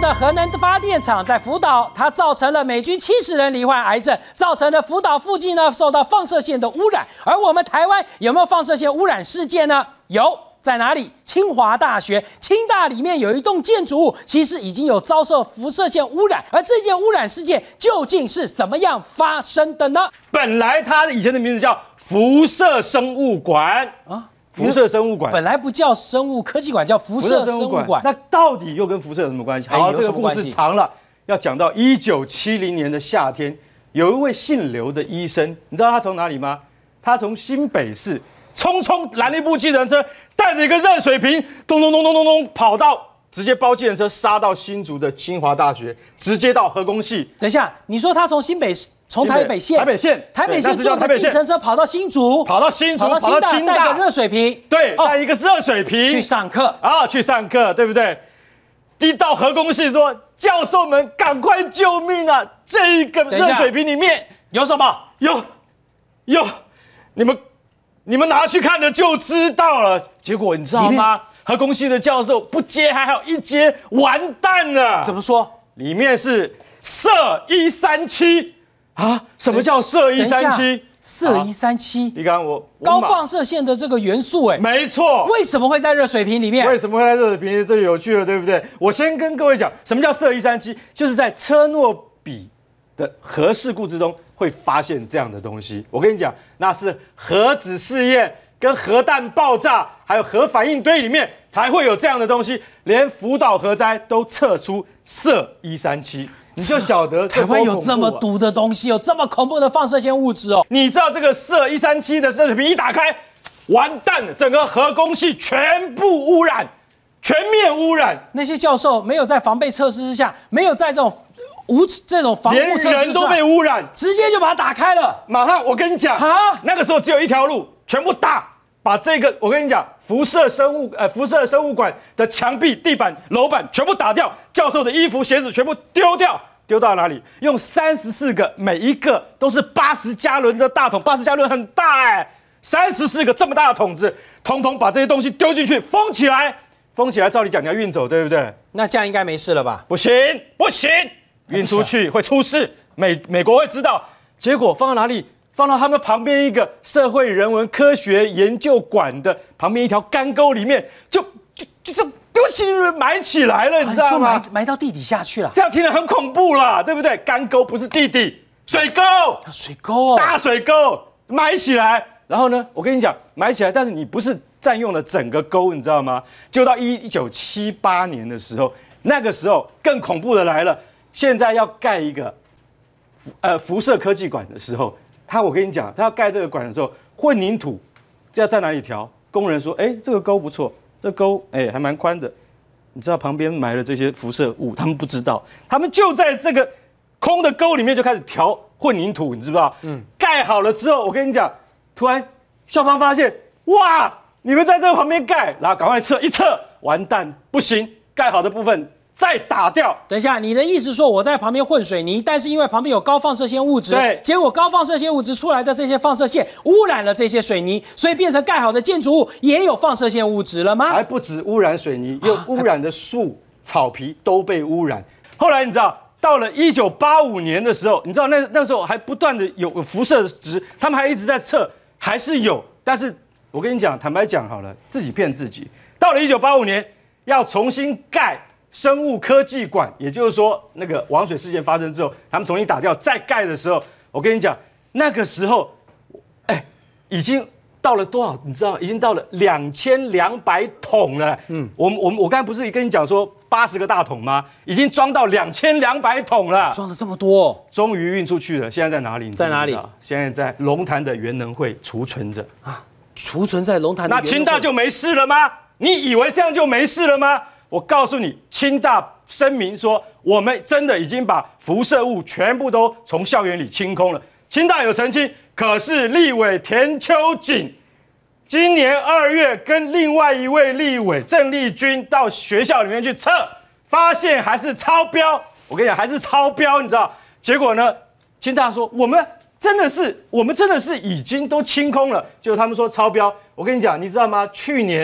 的核能发电厂在福岛，它造成了美军70人罹患癌症，造成了福岛附近呢受到放射线的污染。而我们台湾有没有放射线污染事件呢？有。 在哪里？清华大学，清大里面有一栋建筑物，其实已经有遭受辐射线污染。而这件污染事件究竟是怎么样发生的呢？ 本来它以前的名字叫辐射生物馆啊，辐射生物馆本来不叫生物科技馆，叫辐射生物馆。 那到底又跟辐射有什么关系？好，这个故事长了，要讲到1970年的夏天，有一位姓刘的医生，你知道他从哪里吗？他从新北市。 匆匆拦了一部计程车，带着一个热水瓶，咚咚咚咚咚咚，跑到直接包计程车杀到新竹的清华大学，直接到核工系。 等一下，你说他从台北县坐着计程车跑到新竹，跑到清大，带个热水瓶， 对，带一个热水瓶去上课啊，去上课，对不对？一到核工系说，教授们赶快救命啊！这一个热水瓶里面有什么？ 有，你们拿去看了就知道了。结果你知道吗？核工系的教授不接还好，一接完蛋了。 怎么说？ 里面是铯137啊？什么叫铯137？ 铯137， 你看我高放射线的这个元素，哎， 没错。 为什么会在热水瓶里面？ 为什么会在热水瓶里？这就有趣了，对不对？我先跟各位讲，什么叫铯137？就是在车诺比的核事故之中。 会发现这样的东西，我跟你讲，那是核子试验跟核弹爆炸，还有核反应堆里面才会有这样的东西。连福岛核灾都测出铯137，你就晓得台湾有这么毒的东西，有这么恐怖的放射线物质哦。 你知道这个铯137的热水瓶一打开，完蛋了，整个核工系全部污染，全面污染。 那些教授没有在防备测试之下，没有在这种防护测试， 连人都被污染， 直接就把它打开了。 马上，我跟你讲，那个时候只有一条路，全部打，把这个我跟你讲，辐射生物馆的墙壁、地板、楼板全部打掉，教授的衣服、鞋子全部丢掉，丢到哪里？用34个，每一个都是80加仑的大桶，80加仑很大哎，34个这么大的桶子，统统把这些东西丢进去，封起来，封起来，照理讲你要运走，对不对？ 那这样应该没事了吧？ 不行，不行。 运出去会出事，美国会知道。结果放到哪里？放到他们旁边一个社会人文科学研究馆的旁边一条干沟里面，就这丢起埋起来了，你知道吗？ 埋到地底下去了。 这样听着很恐怖啦，对不对？干沟不是地底，水沟， 水沟哦， 大水沟埋起来。然后呢，我跟你讲，埋起来，但是你不是占用了整个沟，你知道吗？就到1978年的时候，那个时候更恐怖的来了。 现在要盖一个辐射科技馆的时候，我跟你讲，他要盖这个馆的时候，混凝土要在哪里调？工人说，这个沟不错，这沟还蛮宽的。你知道旁边埋了这些辐射物，他们不知道，他们就在这个空的沟里面就开始调混凝土，你知不知道？盖好了之后，我跟你讲，突然校方发现，哇，你们在这个旁边盖，然后赶快测一测，完蛋，不行，盖好的部分。 再打掉。 等一下，你的意思说我在旁边混水泥，但是因为旁边有高放射线物质， 对， 结果高放射线物质出来的这些放射线污染了这些水泥，所以变成盖好的建筑物也有放射线物质了吗？ 还不止污染水泥，又污染的树、草皮都被污染。后来你知道，到了1985年的时候，你知道那时候还不断的有辐射值，他们还一直在测，还是有。但是我跟你讲，坦白讲好了，自己骗自己。到了1985年，要重新盖。 生物科技馆，也就是说，那个王水事件发生之后，他们重新打掉再盖的时候，我跟你讲，那个时候，已经到了多少？你知道，已经到了2200桶了。我刚才不是跟你讲说80个大桶吗？已经装到2200桶了， 装了这么多， 终于运出去了。现在在哪里？ 在哪里？ 现在在龙潭的原能会储存着啊，储存在龙潭的。 那清大就没事了吗？你以为这样就没事了吗？ 我告诉你，清大声明说，我们真的已经把辐射物全部都从校园里清空了。清大有澄清，可是立委田秋瑾今年2月跟另外一位立委郑丽君到学校里面去测，发现还是超标。我跟你讲，还是超标，你知道？结果呢，清大说我们真的是已经都清空了，结果他们说超标。我跟你讲，你知道吗？去年。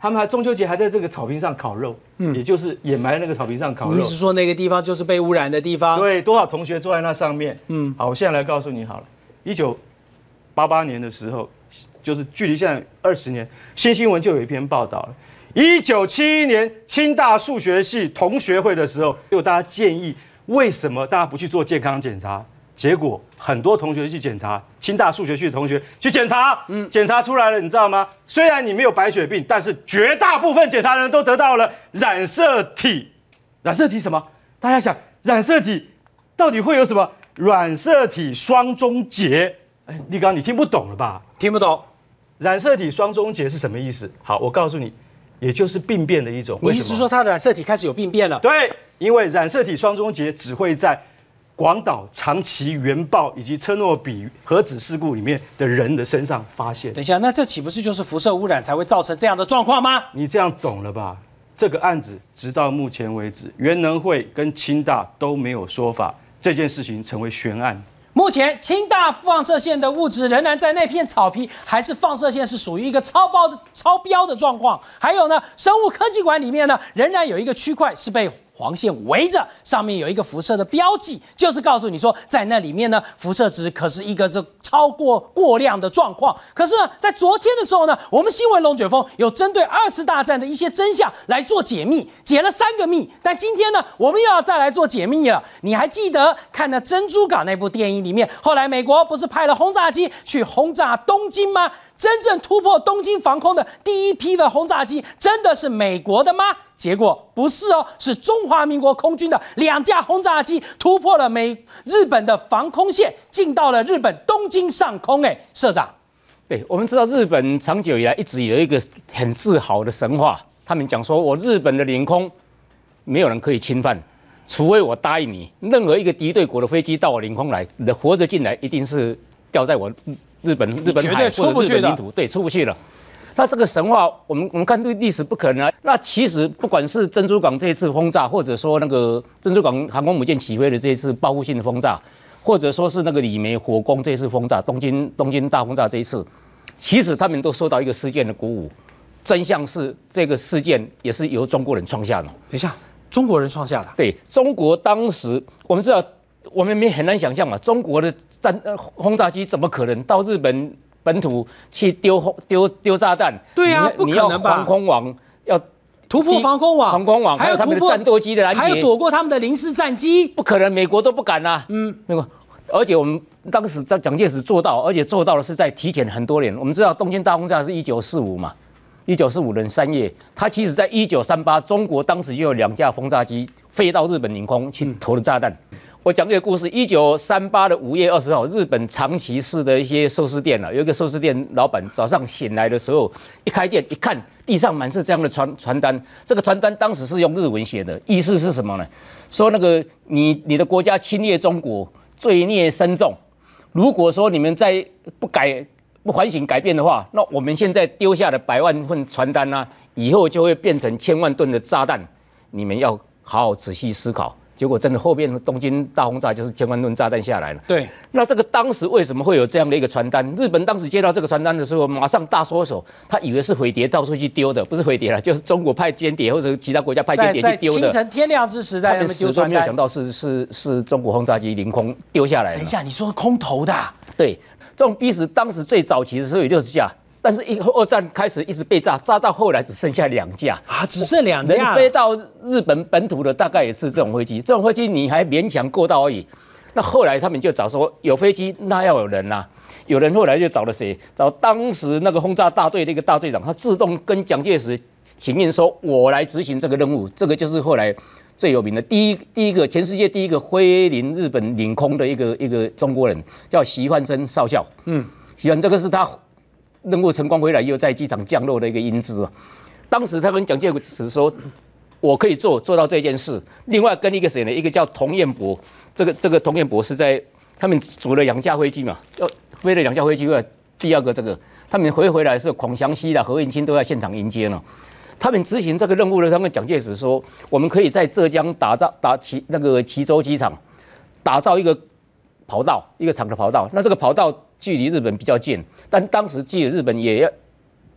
他们中秋节还在这个草坪上烤肉，也就是掩埋那个草坪上烤肉。 你是说那个地方就是被污染的地方？ 对，多少同学坐在那上面？好，我现在来告诉你好了。1988年的时候，就是距离现在20年，新新闻就有一篇报道了。1971年清大数学系同学会的时候，就大家建议为什么大家不去做健康检查？结果很多同学去检查，清大数学系的同学去检查，检查出来了，你知道吗？虽然你没有白血病，但是绝大部分检查人都得到了染色体。染色体什么？大家想，染色体到底会有什么？染色体双中结。哎，立刚，你听不懂了吧？ 听不懂。 染色体双中结是什么意思？好，我告诉你，也就是病变的一种。 你意思是说它的染色体开始有病变了？ 对，因为染色体双中结只会在广岛、长崎原爆以及车诺比核子事故里面的人的身上发现。 等一下，那这岂不是就是辐射污染才会造成这样的状况吗？ 你这样懂了吧？这个案子直到目前为止，原能会跟清大都没有说法，这件事情成为悬案。 目前清大放射线的物质仍然在那片草皮，还是放射线是属于一个超标的状况。还有呢，生物科技馆里面呢，仍然有一个区块是被黄线围着，上面有一个辐射的标记，就是告诉你说，在那里面呢，辐射值可是一个超过量的状况。可是呢，在昨天的时候呢，我们新闻龙卷风有针对2次大战的一些真相来做解密，解了3个密。但今天呢，我们又要再来做解密了。你还记得看那《珍珠港》那部电影里面，后来美国不是派了轰炸机去轰炸东京吗？真正突破东京防空的第一批的轰炸机，真的是美国的吗？结果不是哦，是中华民国空军的2架轰炸机突破了日本的防空线，进到了日本东京上空。哎，社长， 对，我们知道日本长久以来一直有一个很自豪的神话，他们讲说，我日本的领空没有人可以侵犯，除非我答应你，任何一个敌对国的飞机到我领空来，你的活着进来一定是掉在我日本绝对出不去的， 对，出不去了。那这个神话，我们看对历史不可能啊。那其实不管是珍珠港这一次轰炸，或者说那个珍珠港航空母舰起飞的这一次报复性的轰炸，或者说是那个李梅火攻这一次轰炸，东京大轰炸这一次，其实他们都受到一个事件的鼓舞。真相是这个事件也是由中国人创下的。 等一下，中国人创下的？ 对，中国当时我们知道，我们很难想象嘛，中国的轰炸机怎么可能到日本本土去丢炸弹？ 对啊，不可能吧？ 防空网要突破防空网， 还有他们的战斗机的拦截， 还有躲过他们的零式战机， 不可能，美国都不敢啊。那个，而且我们当时在蒋介石做到，而且做到的是在提前很多年。我们知道东京大轰炸是1945嘛，1945年3月，它其实在1938，中国当时就有2架轰炸机飞到日本领空去投了炸弹。我讲这个故事，1938的5月20号，日本长崎市的一些寿司店有一个寿司店老板早上醒来的时候，一开店一看，地上满是这样的传单。这个传单当时是用日文写的，意思是什么呢？说那个你的国家侵略中国，罪孽深重。如果说你们再不反省改变的话，那我们现在丢下的100万份传单啊，以后就会变成1000万吨的炸弹。你们要好好仔细思考。结果真的后面的东京大轰炸就是1000万吨炸弹下来了。 对， 那这个当时为什么会有这样的一个传单？日本当时接到这个传单的时候，马上大缩手，他以为是匪谍到处去丢的，不是匪谍了，就是中国派间谍或者其他国家派间谍去丢的。 在清晨天亮之时，在那边丢传单， 没有想到是中国轰炸机凌空丢下来的。 等一下，你说空投的？ 对，这种逼死当时最早期的时候有60架。但是2战开始一直被炸到后来只剩下2架啊，只剩2架。 能飞到日本本土的大概也是这种飞机，这种飞机你还勉强够到而已。那后来他们就找说有飞机，那要有人啊。有人后来就找了谁？找当时那个轰炸大队的一个大队长，他自动跟蒋介石请愿说：“我来执行这个任务。”这个就是后来最有名的第一个全世界第一个飞临日本领空的一个中国人，叫徐焕生少校。徐焕这个是他任务成功回来又在机场降落的一个英姿啊。当时他跟蒋介石说：“我可以做到这件事。”另外跟一个谁呢？一个叫童彦博。这个童彦博是在他们组了2架飞机嘛，要飞了2架飞机。第二个他们回来的时候，孔祥熙何应钦都在现场迎接呢。他们执行这个任务的时候，跟蒋介石说：“我们可以在浙江那个衢州机场打造一个跑道，一个长的跑道。那这个跑道距离日本比较近，但当时距离日本也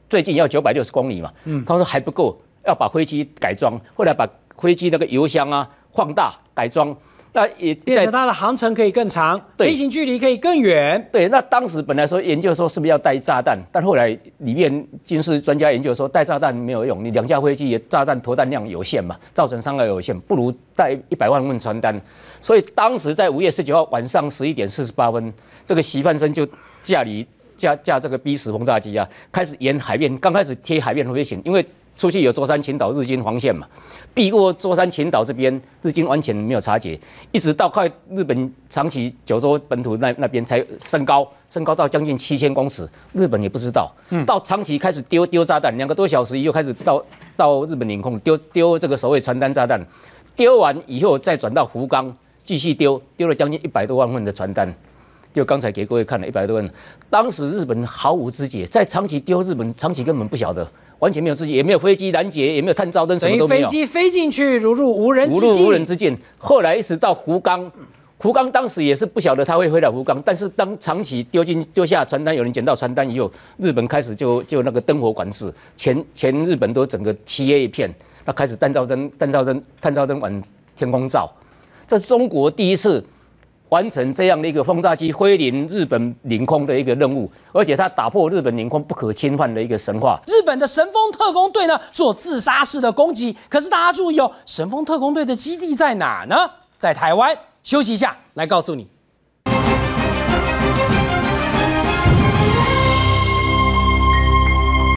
最近要960公里嘛，他说还不够，要把飞机改装，后来把飞机那个油箱啊放大改装。那也变成它的航程可以更长，飞行距离可以更远。 对，那当时本来说研究说是不是要带炸弹，但后来里面军事专家研究说带炸弹没有用，你2架飞机炸弹投弹量有限嘛，造成伤害有限，不如带100万份传单。所以当时在5月19号晚上11点48分，这个习范生就驾这个 B10轰炸机啊，开始沿海面，刚开始贴海面飞行，因为出去有舟山群岛日军防线嘛，避过舟山群岛这边，日军完全没有察觉，一直到快日本长崎九州本土那边才升高到将近7000公尺，日本也不知道。到长崎开始丢炸弹，2个多小时又开始到日本领空丢这个所谓传单炸弹，丢完以后再转到福冈继续丢了将近100多万份的传单。就刚才给各位看了100多万，当时日本毫无知觉，在长崎丢日本长崎根本不晓得。完全没有知觉，也没有飞机拦截，也没有探照灯，什么都没有。 飞机飞进去，如入无人之境。 后来一直到福冈当时也是不晓得他会飞到福冈，但是当长崎丢下传单，有人捡到传单以后，日本开始就那个灯火管制，全日本都整个漆黑一片，那开始探照灯往天空照，这是中国第一次完成这样的一个轰炸机飞临日本领空的一个任务，而且它打破日本领空不可侵犯的一个神话。 日本的神风特攻队呢做自杀式的攻击，可是大家注意哦，神风特攻队的基地在哪呢？在台湾。休息一下，来告诉你。